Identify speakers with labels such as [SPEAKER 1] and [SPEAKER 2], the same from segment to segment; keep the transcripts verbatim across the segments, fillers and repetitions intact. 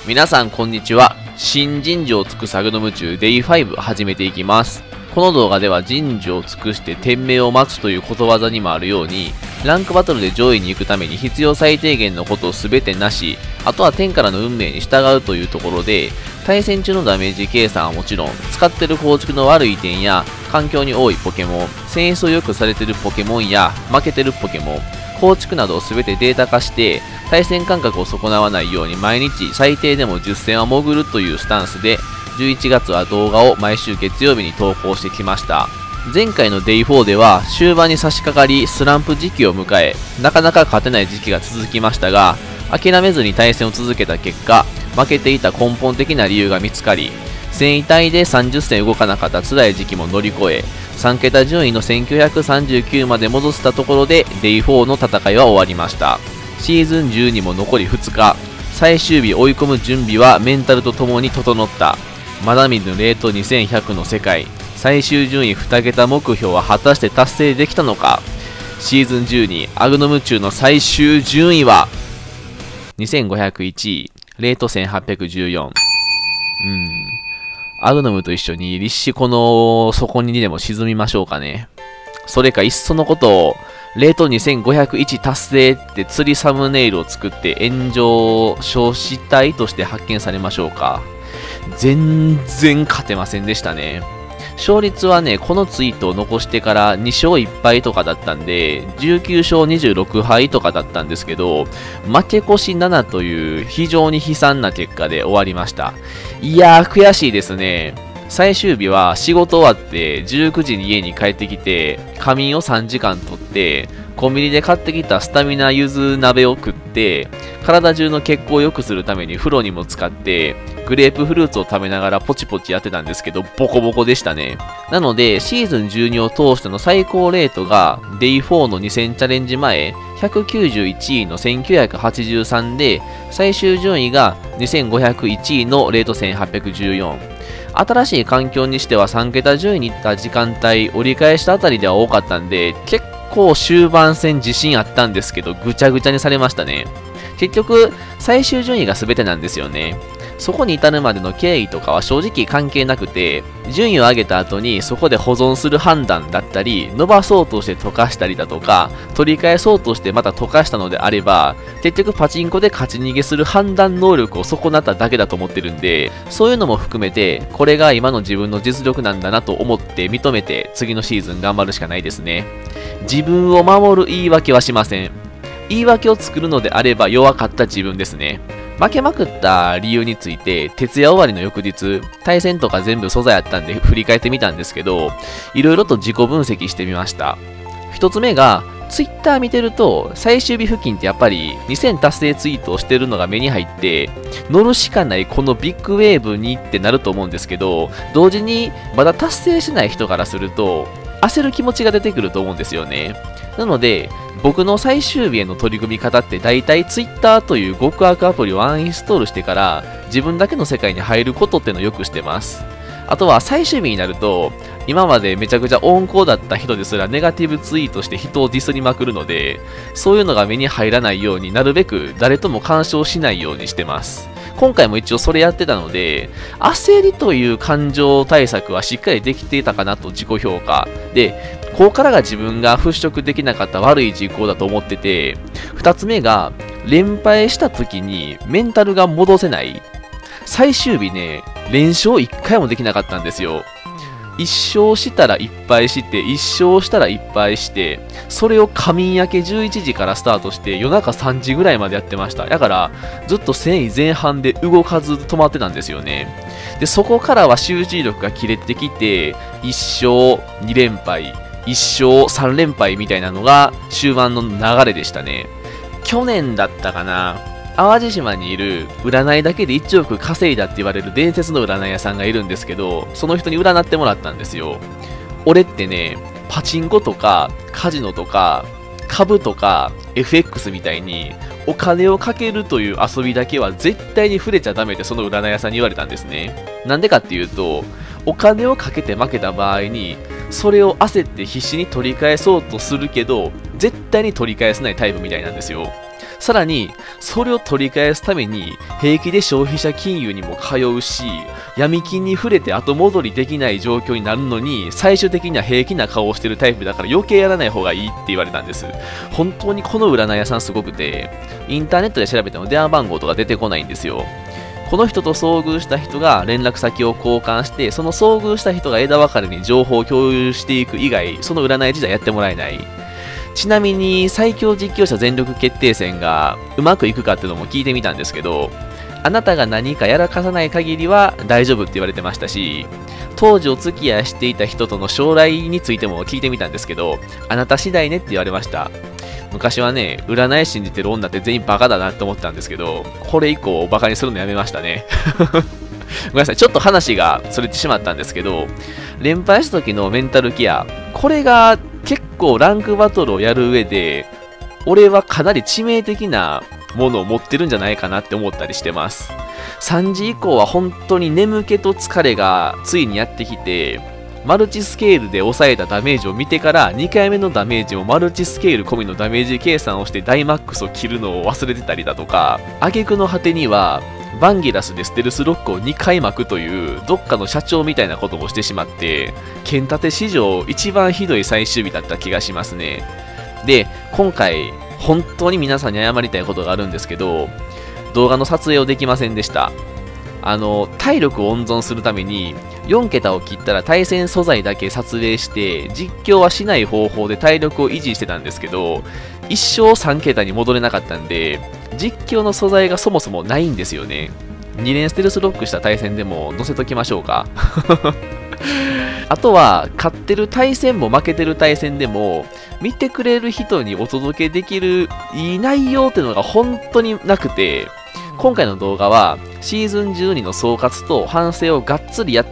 [SPEAKER 1] 皆さんこんにちは。新人事を尽くすアグノム中 デイファイブ 始めていきます。この動画では人事を尽くして天命を待つということわざにもあるように、ランクバトルで上位に行くために必要最低限のことを全てなし、あとは天からの運命に従うというところで、対戦中のダメージ計算はもちろん、使ってる構築の悪い点や、環境に多いポケモン、戦術を良くされてるポケモンや、負けてるポケモン、構築などを全てデータ化して、対戦感覚を損なわないように毎日最低でもじゅっ戦は潜るというスタンスで、じゅういちがつは動画を毎週月曜日に投稿してきました。前回の デイフォー では終盤に差し掛かりスランプ時期を迎え、なかなか勝てない時期が続きましたが、諦めずに対戦を続けた結果、負けていた根本的な理由が見つかり、戦位帯でさんじゅっ戦動かなかった辛い時期も乗り越え、さん桁順位のせんきゅうひゃくさんじゅうきゅうまで戻せたところで デイフォー の戦いは終わりました。シーズンじゅうにも残りふつか、最終日追い込む準備はメンタルとともに整った。まだ見ぬレートにせんひゃくの世界、最終順位に桁目標は果たして達成できたのか。シーズンじゅうにアグノム中の最終順位はにせんごひゃくいちい、レートせんはっぴゃくじゅうよん。うん。アグノムと一緒に立志この底にでも沈みましょうかね。それかいっそのことを、レートにせんごひゃくいち達成って釣りサムネイルを作って炎上消死体として発見されましょうか。全然勝てませんでしたね。勝率はね、このツイートを残してからに勝いっ敗とかだったんで、じゅうきゅう勝にじゅうろく敗とかだったんですけど、負け越しななという非常に悲惨な結果で終わりました。いやー、悔しいですね。最終日は仕事終わってじゅうくじに家に帰ってきて、仮眠をさんじかんとって、コンビニで買ってきたスタミナゆず鍋を食って、体中の血行を良くするために風呂にも使って、グレープフルーツを食べながらポチポチやってたんですけど、ボコボコでしたね。なので、シーズンじゅうにを通しての最高レートが、デイフォー のにせんチャレンジ前、ひゃくきゅうじゅういちいのせんきゅうひゃくはちじゅうさんで、最終順位がにせんごひゃくいちいのレートせんはっぴゃくじゅうよん。新しい環境にしてはさん桁順位に行った時間帯、折り返したあたりでは多かったんで、結構終盤戦自信あったんですけど、ぐちゃぐちゃにされましたね。結局、最終順位が全てなんですよね。そこに至るまでの経緯とかは正直関係なくて、順位を上げた後にそこで保存する判断だったり、伸ばそうとして溶かしたりだとか、取り返そうとしてまた溶かしたのであれば、結局パチンコで勝ち逃げする判断能力を損なっただけだと思ってるんで、そういうのも含めて、これが今の自分の実力なんだなと思って認めて、次のシーズン頑張るしかないですね。自分を守る言い訳はしません。言い訳を作るのであれば弱かった自分ですね。負けまくった理由について、徹夜終わりの翌日、対戦とか全部素材あったんで振り返ってみたんですけど、いろいろと自己分析してみました。一つ目が、ツイッター見てると、最終日付近ってやっぱりにせん達成ツイートをしてるのが目に入って、乗るしかないこのビッグウェーブにってなると思うんですけど、同時にまだ達成しない人からすると、焦る気持ちが出てくると思うんですよね。なので、僕の最終日への取り組み方って大体 Twitter という極悪アプリをアンインストールしてから自分だけの世界に入ることってのをよくしてます。あとは最終日になると今までめちゃくちゃ温厚だった人ですらネガティブツイートして人をディスりまくるので、そういうのが目に入らないようになるべく誰とも干渉しないようにしてます。今回も一応それやってたので、焦りという感情対策はしっかりできていたかなと自己評価。で、ここからが自分が払拭できなかった悪い事項だと思ってて、二つ目が、連敗した時にメンタルが戻せない。最終日ね、連勝一回もできなかったんですよ。一勝したら一敗して、一勝したら一敗して、それを仮眠明けじゅういちじからスタートして夜中さんじぐらいまでやってました。だから、ずっと戦意前半で動かず止まってたんですよね。で、そこからは集中力が切れてきて、いっ勝に連敗、いっ勝さん連敗みたいなのが終盤の流れでしたね。去年だったかな。淡路島にいる占いだけでいちおく稼いだって言われる伝説の占い屋さんがいるんですけど、その人に占ってもらったんですよ。俺ってね、パチンコとかカジノとか株とか エフエックス みたいにお金をかけるという遊びだけは絶対に触れちゃダメってその占い屋さんに言われたんですね。なんでかっていうと、お金をかけて負けた場合にそれを焦って必死に取り返そうとするけど絶対に取り返せないタイプみたいなんですよ。 さらに、それを取り返すために、平気で消費者金融にも通うし、闇金に触れて後戻りできない状況になるのに、最終的には平気な顔をしてるタイプだから余計やらない方がいいって言われたんです。本当にこの占い屋さんすごくて、インターネットで調べても電話番号とか出てこないんですよ。この人と遭遇した人が連絡先を交換して、その遭遇した人が枝分かれに情報を共有していく以外、その占い自体やってもらえない。ちなみに最強実況者全力決定戦がうまくいくかっていうのも聞いてみたんですけど、あなたが何かやらかさない限りは大丈夫って言われてましたし、当時お付き合いしていた人との将来についても聞いてみたんですけど、あなた次第ねって言われました。昔はね、占い信じてる女って全員バカだなって思ってたんですけど、これ以降バカにするのやめましたね。ごめんなさい、ちょっと話がそれてしまったんですけど、連敗した時のメンタルケア、これが結構ランクバトルをやる上で、俺はかなり致命的なものを持ってるんじゃないかなって思ったりしてます。さんじ以降は本当に眠気と疲れがついにやってきて、マルチスケールで抑えたダメージを見てからにかいめのダメージもマルチスケール込みのダメージ計算をしてダイマックスを切るのを忘れてたりだとか、挙句の果てにはバンギラスでステルスロックをにかい巻くというどっかの社長みたいなことをしてしまって、剣立て史上一番ひどい最終日だった気がしますね。で、今回本当に皆さんに謝りたいことがあるんですけど、動画の撮影をできませんでした。あの、体力を温存するためによん桁を切ったら対戦素材だけ撮影して実況はしない方法で体力を維持してたんですけど、一生さん桁に戻れなかったんで、実況の素材がそもそもないんですよね。に連ステルスロックした対戦でも載せときましょうか。あとは、勝ってる対戦も負けてる対戦でも、見てくれる人にお届けできるいい内容っていうのが本当になくて、今回の動画はシーズンじゅうにの総括と反省をがっつりやって、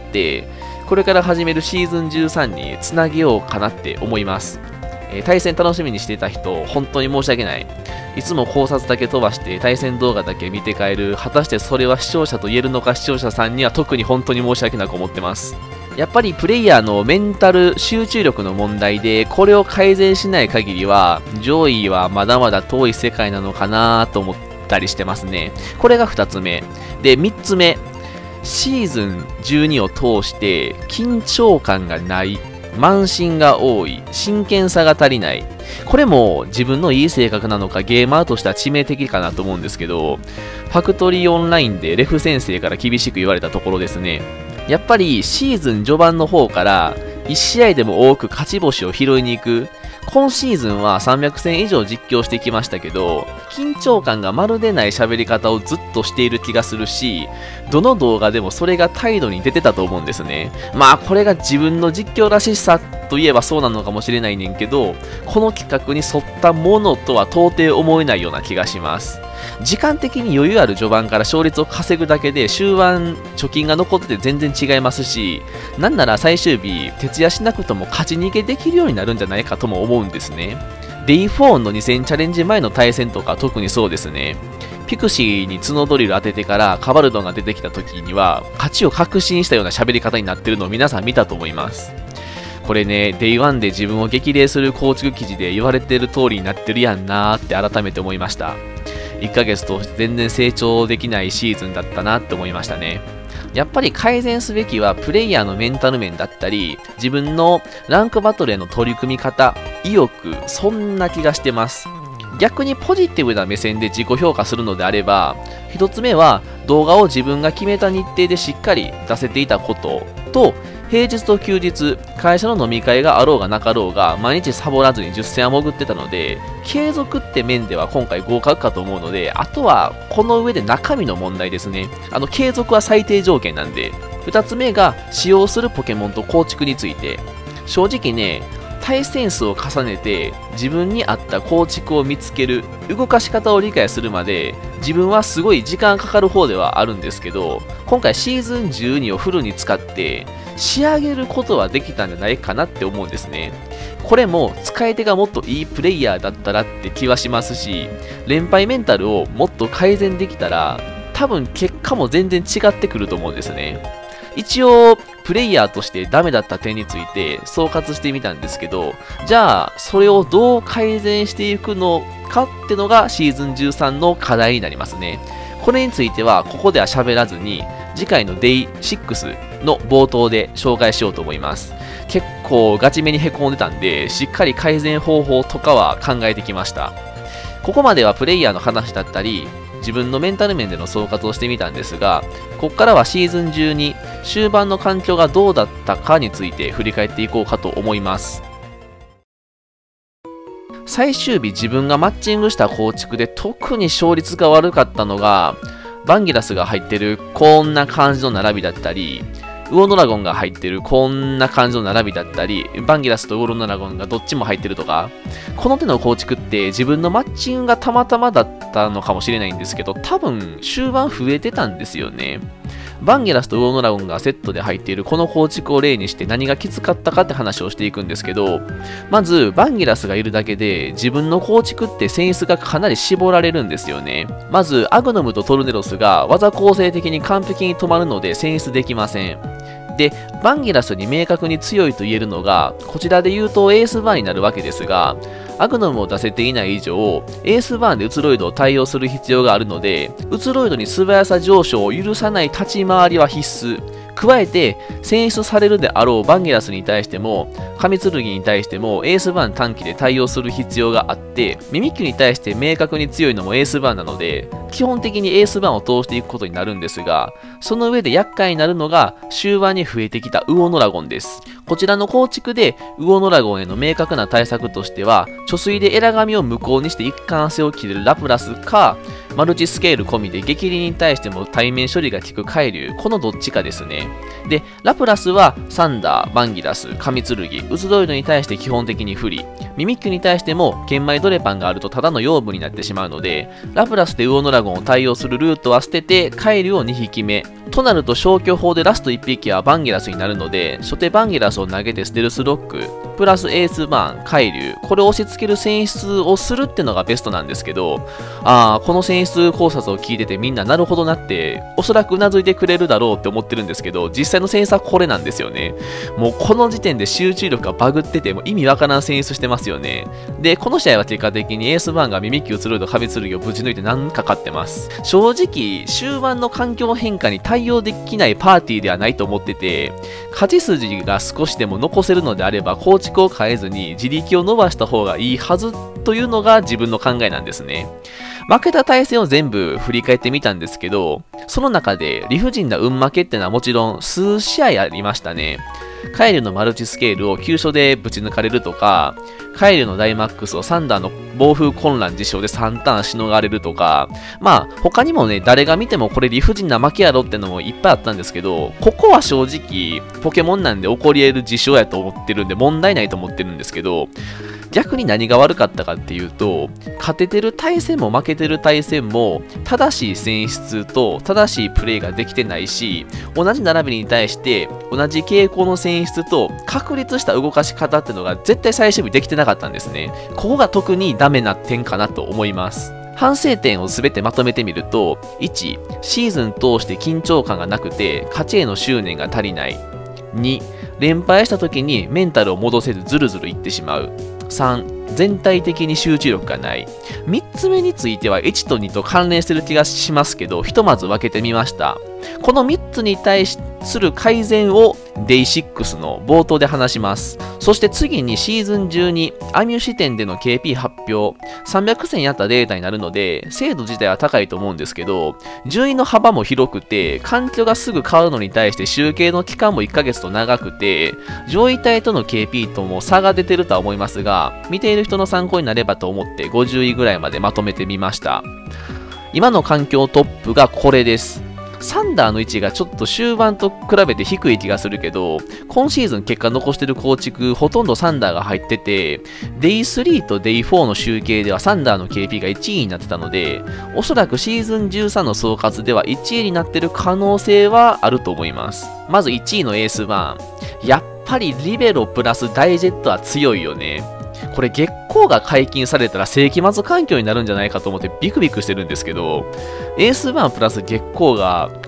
[SPEAKER 1] これから始めるシーズンじゅうさんにつなげようかなって思います。えー、対戦楽しみにしていた人、本当に申し訳ない。いつも考察だけ飛ばして対戦動画だけ見て帰る、果たしてそれは視聴者と言えるのか、視聴者さんには特に本当に申し訳なく思ってます。やっぱりプレイヤーのメンタル集中力の問題で、これを改善しない限りは上位はまだまだ遠い世界なのかなと思ったりしてますね。これがふたつめで、みっつめ、シーズンじゅうにを通して緊張感がない、慢心が多い、真剣さが足りない。これも自分のいい性格なのかゲーマーとしては致命的かなと思うんですけど、ファクトリーオンラインでレフ先生から厳しく言われたところですね。やっぱりシーズン序盤の方からいち試合でも多く勝ち星を拾いに行く。今シーズンはさんびゃく戦以上実況してきましたけど、緊張感がまるでない喋り方をずっとしている気がするし、どの動画でもそれが態度に出てたと思うんですね。まあこれが自分の実況らしさといえばそうなのかもしれないねんけど、この企画に沿ったものとは到底思えないような気がします。時間的に余裕ある序盤から勝率を稼ぐだけで終盤貯金が残ってて全然違いますし、なんなら最終日徹夜しなくとも勝ち逃げできるようになるんじゃないかとも思うんですね。デイフォーのに戦チャレンジ前の対戦とか特にそうですね。ピクシーに角ドリル当ててからカバルドンが出てきた時には勝ちを確信したような喋り方になってるのを皆さん見たと思います。これね、デイワンで自分を激励する構築記事で言われてる通りになってるやんなーって改めて思いました。いっかげつと全然成長できないシーズンだったなって思いましたね。やっぱり改善すべきはプレイヤーのメンタル面だったり、自分のランクバトルへの取り組み方、意欲、そんな気がしてます。逆にポジティブな目線で自己評価するのであれば、一つ目は動画を自分が決めた日程でしっかり出せていたことと、平日と休日、会社の飲み会があろうがなかろうが、毎日サボらずにじゅっ戦は潜ってたので、継続って面では今回合格かと思うので、あとはこの上で中身の問題ですね。あの、継続は最低条件なんで。二つ目が、使用するポケモンと構築について。正直ね、対戦数を重ねて自分に合った構築を見つける、動かし方を理解するまで自分はすごい時間かかる方ではあるんですけど、今回シーズンじゅうにをフルに使って仕上げることはできたんじゃないかなって思うんですね。これも使い手がもっといいプレイヤーだったらって気はしますし、連敗メンタルをもっと改善できたら多分結果も全然違ってくると思うんですね。 一応、プレイヤーとしてダメだった点について総括してみたんですけど、じゃあ、それをどう改善していくのかってのがシーズンじゅうさんの課題になりますね。これについては、ここでは喋らずに、次回の デイシックス の冒頭で紹介しようと思います。結構ガチめにへこんでたんで、しっかり改善方法とかは考えてきました。ここまではプレイヤーの話だったり、自分のメンタル面での総括をしてみたんですが、ここからはシーズンじゅうに終盤の環境がどうだったかについて振り返っていこうかと思います。最終日自分がマッチングした構築で特に勝率が悪かったのが、バンギラスが入ってるこんな感じの並びだったり、ウオノラゴンが入ってるこんな感じの並びだったり、バンギラスとウオノラゴンがどっちも入ってるとか、この手の構築って自分のマッチングがたまたまだったのかもしれないんですけど、多分終盤増えてたんですよね。バンギラスとウオノラゴンがセットで入っているこの構築を例にして何がきつかったかって話をしていくんですけど、まずバンギラスがいるだけで自分の構築って選出がかなり絞られるんですよね。まずアグノムとトルネロスが技構成的に完璧に止まるので選出できません。で、バンギラスに明確に強いと言えるのが、こちらで言うとエースバーンになるわけですが、アグノムを出せていない以上、エースバーンでウツロイドを対応する必要があるので、ウツロイドに素早さ上昇を許さない立ち回りは必須。加えて、選出されるであろうバンギラスに対しても、神剣に対してもエースバーン短期で対応する必要があって、ミミッキュに対して明確に強いのもエースバーンなので、基本的にエースバーンを通していくことになるんですが、その上で厄介になるのが終盤に増えてきたウオノラゴンです。こちらの構築でウオノラゴンへの明確な対策としては、貯水でエラ紙を無効にして一貫性を切れるラプラスか、マルチスケール込みで激鱗に対しても対面処理が効く海流、このどっちかですね。で、ラプラスはサンダー、バンギラス、神剣、ウツドイドに対して基本的に不利。ミミッキュに対しても玄米ドレパンがあるとただの養分になってしまうので、ラプラスでウオノラゴンを対応するルートは捨てて、海流をにひきめ。となると消去法でラストいっぴきはバンギラスになるので、初手バンギラスを投げてステルスロック、プラスエースバーン、海流、これを押し付ける選出をするってのがベストなんですけど、あー、この選出考察を聞いててみんななるほどなって、おそらく頷いてくれるだろうって思ってるんですけど、実際の選出はこれなんですよね。もうこの時点で集中力がバグってて、もう意味わからん選出してますよね。で、この試合は結果的にエースバーンがミミッキュ、ウツロイド、神剣をぶち抜いて何か勝ってます。正直、終盤の環境変化に対応できないパーティーではないと思ってて、勝ち筋が少しでも残せるのであれば構築を変えずに自力を伸ばした方がいいはずというのが自分の考えなんですね。負けた対戦を全部振り返ってみたんですけど、その中で理不尽な運負けってのはもちろん数試合ありましたね。カイルのマルチスケールを急所でぶち抜かれるとか、カイルのダイマックスをサンダーの暴風混乱事象でさんターンしのがれるとか、まあ他にもね、誰が見てもこれ理不尽な負けやろってのもいっぱいあったんですけど、ここは正直ポケモンなんで起こり得る事象やと思ってるんで問題ないと思ってるんですけど、逆に何が悪かったかっていうと、勝ててる対戦も負けてる対戦も正しい選出と正しいプレイができてないし、同じ並びに対して同じ傾向の選出と確立した動かし方っていうのが絶対最終日できてなかったんですね。ここが特にダメな点かなと思います。反省点を全てまとめてみると、いち、シーズン通して緊張感がなくて勝ちへの執念が足りない。に、連敗した時にメンタルを戻せずズルズルいってしまう。さん、全体的に集中力がない。みっつめについてはいちとにと関連してる気がしますけど、ひとまず分けてみました。このみっつに対する改善を デイシックス の冒頭で話します。そして次にシーズンじゅうにアミュ視点での ケーピー 発表。さんびゃくせんやったデータになるので、精度自体は高いと思うんですけど、順位の幅も広くて、環境がすぐ変わるのに対して集計の期間もいっかげつと長くて、上位体との ケーピー とも差が出てるとは思いますが、見ている人の参考になればと思ってごじゅういぐらいまでまとめてみました。今の環境トップがこれです。サンダーの位置がちょっと終盤と比べて低い気がするけど、今シーズン結果残してる構築、ほとんどサンダーが入ってて、デイスリー と デイフォー の集計ではサンダーの ケーピー がいちいになってたので、おそらくシーズンじゅうさんの総括ではいちいになってる可能性はあると思います。まずいちいのエースバーン。やっぱりリベロプラスダイジェットは強いよね。これ月光が解禁されたら世紀末環境になるんじゃないかと思ってビクビクしてるんですけど、エースバーンプラス月光が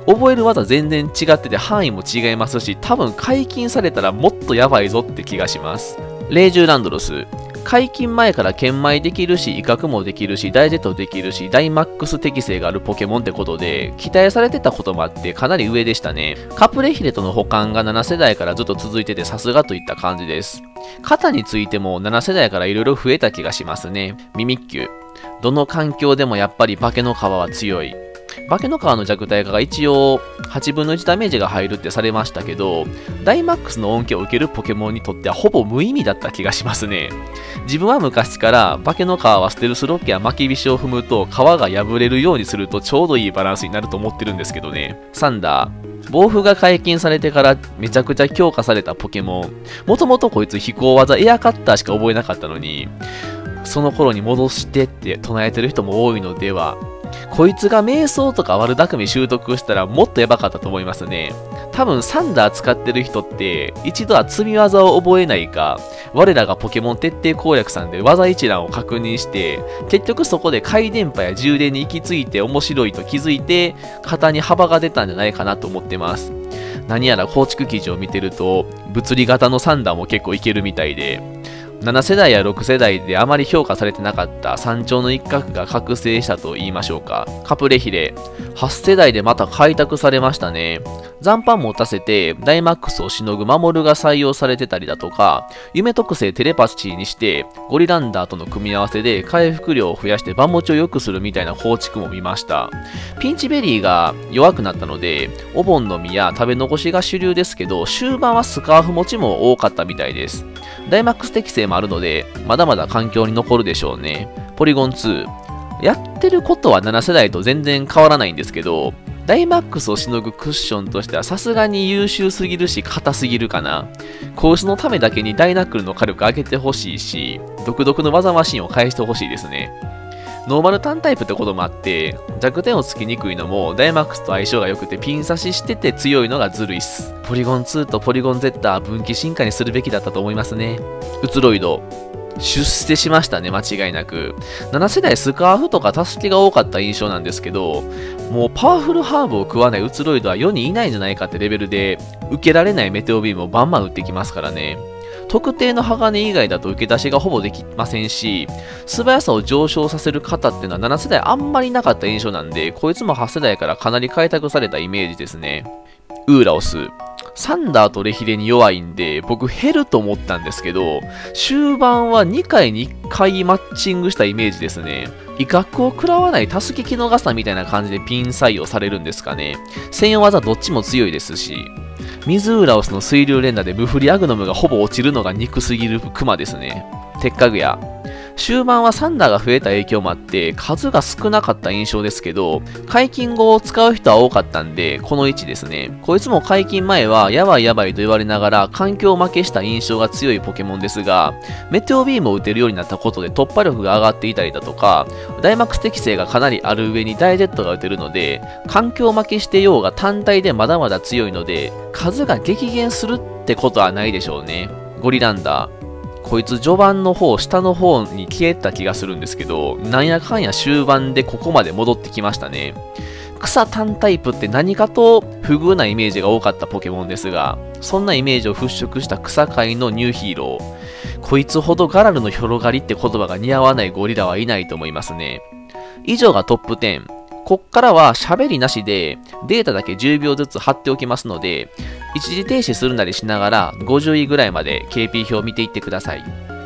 [SPEAKER 1] 覚える技全然違ってて範囲も違いますし、多分解禁されたらもっとやばいぞって気がします。霊獣ランドロス。解禁前から研米できるし、威嚇もできるし、ダイジェットできるし、ダイマックス適性があるポケモンってことで、期待されてたこともあってかなり上でしたね。カプレヒレとの保管がなな世代からずっと続いててさすがといった感じです。肩についてもなな世代から色々増えた気がしますね。ミミッキュ。どの環境でもやっぱり化けの皮は強い。化けの皮の弱体化が一応はちぶんのいちダメージが入るってされましたけど、ダイマックスの恩恵を受けるポケモンにとってはほぼ無意味だった気がしますね。自分は昔から化けの皮はステルスロッケや巻き菱を踏むと皮が破れるようにするとちょうどいいバランスになると思ってるんですけどね。サンダー。暴風が解禁されてからめちゃくちゃ強化されたポケモン。もともとこいつ飛行技エアカッターしか覚えなかったのに、その頃に戻してって唱えてる人も多いのでは。こいつが瞑想とか悪巧み習得したらもっとやばかったと思いますね。多分サンダー使ってる人って一度は積み技を覚えないか、我らがポケモン徹底攻略さんで技一覧を確認して、結局そこで回電波や充電に行き着いて面白いと気づいて、型に幅が出たんじゃないかなと思ってます。何やら構築記事を見てると、物理型のサンダーも結構いけるみたいで、なな世代やろく世代であまり評価されてなかった山頂の一角が覚醒したと言いましょうか。カプレヒレ。はち世代でまた開拓されましたね。残飯持たせてダイマックスをしのぐ守るが採用されてたりだとか、夢特性テレパシーにしてゴリランダーとの組み合わせで回復量を増やして場持ちを良くするみたいな構築も見ました。ピンチベリーが弱くなったので、お盆の実や食べ残しが主流ですけど、終盤はスカーフ持ちも多かったみたいです。ダイマックス適性もあるので、まだまだ環境に残るでしょうね。ポリゴンツー。やってることはなな世代と全然変わらないんですけど、ダイマックスをしのぐクッションとしてはさすがに優秀すぎるし硬すぎるかな。コースのためだけにダイナックルの火力上げてほしいし、独特の技マシンを返してほしいですね。ノーマル単タイプってこともあって、弱点をつきにくいのもダイマックスと相性が良くてピン差ししてて強いのがずるいっす。ポリゴンツーとポリゴン Z 分岐進化にするべきだったと思いますね。ウツロイド。出世しましたね、間違いなく。なな世代スカーフとか助けが多かった印象なんですけど、もうパワフルハーブを食わないウツロイドは世にいないんじゃないかってレベルで、受けられないメテオビームをバンバン打ってきますからね。特定の鋼以外だと受け出しがほぼできませんし、素早さを上昇させる方っていうのはなな世代あんまりなかった印象なんで、こいつもはち世代からかなり開拓されたイメージですね。ウーラオス。サンダーとレヒレに弱いんで、僕減ると思ったんですけど、終盤はにかいにいっかいマッチングしたイメージですね。威嚇を食らわないタスキキノガサみたいな感じでピン採用されるんですかね。専用技どっちも強いですし、水ウーラオスの水流連打でムフリアグノムがほぼ落ちるのが憎すぎるクマですね。鉄火具屋。終盤はサンダーが増えた影響もあって数が少なかった印象ですけど、解禁後を使う人は多かったんで、この位置ですね。こいつも解禁前はやばいやばいと言われながら環境負けした印象が強いポケモンですが、メテオビームを打てるようになったことで突破力が上がっていたりだとか、ダイマックス適性がかなりある上にダイジェットが打てるので、環境負けしてようが単体でまだまだ強いので、数が激減するってことはないでしょうね。ゴリランダー。こいつ序盤の方、下の方に消えた気がするんですけど、なんやかんや終盤でここまで戻ってきましたね。草単タイプって何かと不遇なイメージが多かったポケモンですが、そんなイメージを払拭した草界のニューヒーロー。こいつほどガラルの広がりって言葉が似合わないゴリラはいないと思いますね。以上がトップじゅう。こっからは喋りなしでデータだけじゅうびょうずつ貼っておきますので、一時停止するなりしながらごじゅういぐらいまで ケーピー 表を見ていってください。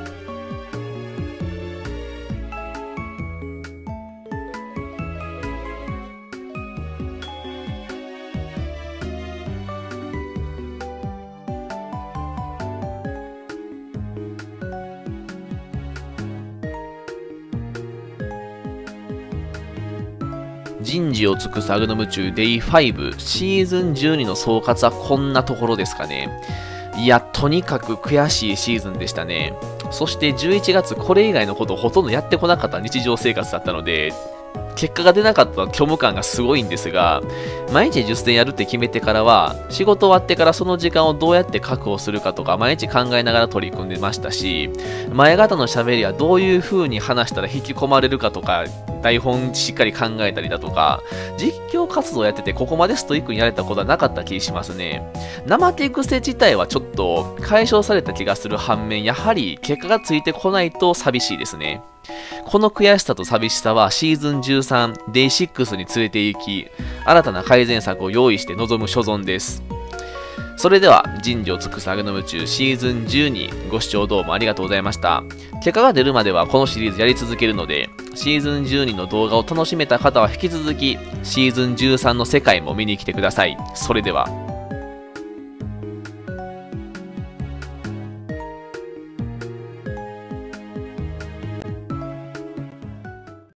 [SPEAKER 1] 人事を尽くすアグノム中 デイファイブ シーズンじゅうにの総括はこんなところですかね。いや、とにかく悔しいシーズンでしたね。そしてじゅういちがつこれ以外のことをほとんどやってこなかった日常生活だったので、 結果が出なかった虚無感がすごいんですが、毎日じゅっせんやるって決めてからは、仕事終わってからその時間をどうやって確保するかとか、毎日考えながら取り組んでましたし、前方の喋りはどういう風に話したら引き込まれるかとか、台本しっかり考えたりだとか、実況活動やっててここまでストイックにやれたことはなかった気しますね。生手癖自体はちょっと解消された気がする反面、やはり結果がついてこないと寂しいですね。この悔しさと寂しさはシーズンじゅうさん、デイシックスに連れて行き、新たな改善策を用意して臨む所存です。それでは、人事を尽くすアグノム中シーズンじゅうにご視聴どうもありがとうございました。結果が出るまではこのシリーズやり続けるので、シーズンじゅうにの動画を楽しめた方は引き続き、シーズンじゅうさんの世界も見に来てください。それでは。